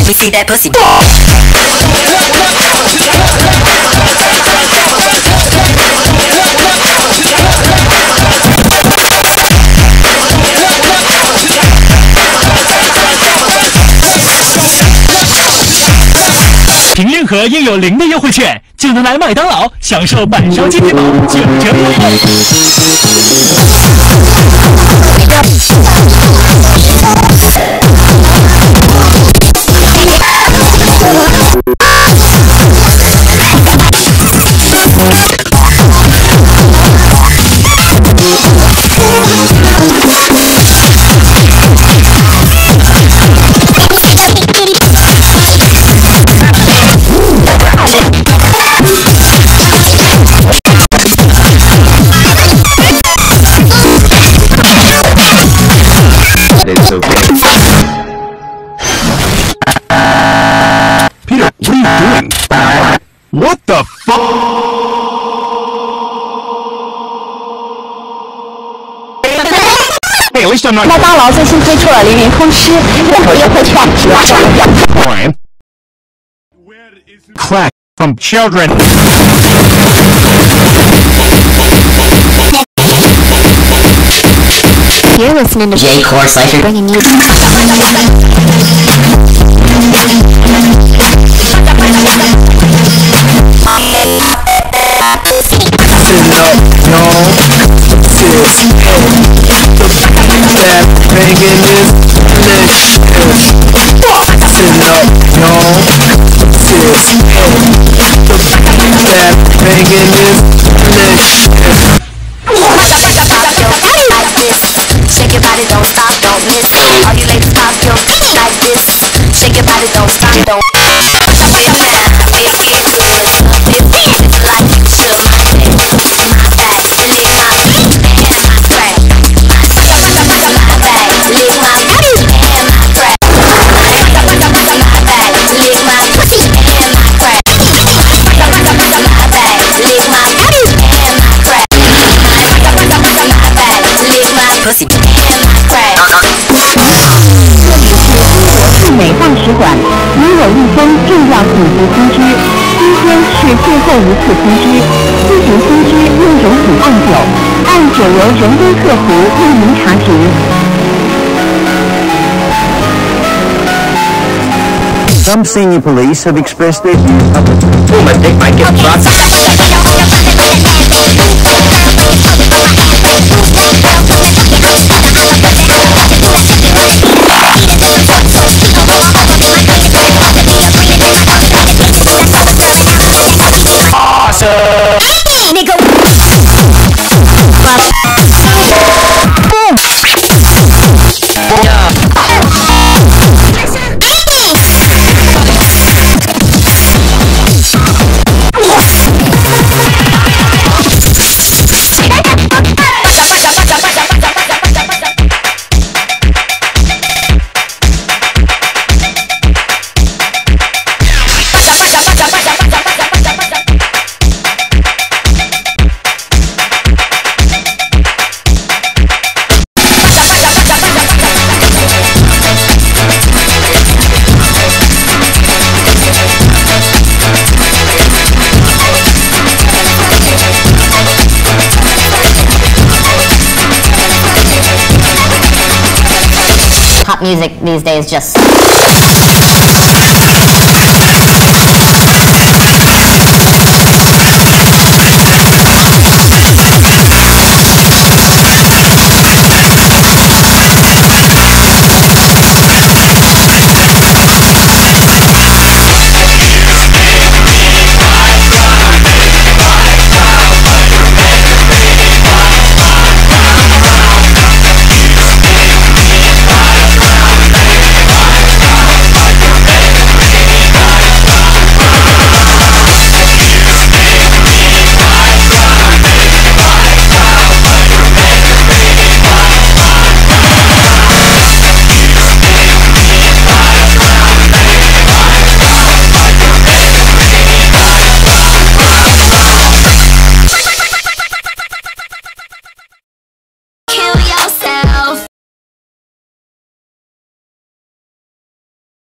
me see that pussy. 凭任何印有0的优惠券，就能来麦当劳享受板烧鸡腿堡9折优惠。 It's okay. Peter, what are you doing? What the fuck? Hey, at least I'm not. 麦当劳最新推出了黎明通吃任何优惠券。 Crack from children. You're listening to J-Core/Slasher bringing you. Shake your body, don't stop, don't miss. All you ladies pop your like this. Shake your body, don't stop, don't. Pussy and my crack. 美放使馆，您有一封重要紧急通知，今天是最后一次通知，自行通知内容请按9，按9由人工客服为您查询。 Some senior police have expressed their views. Oh, my dick might get fucked. Pop music these days just.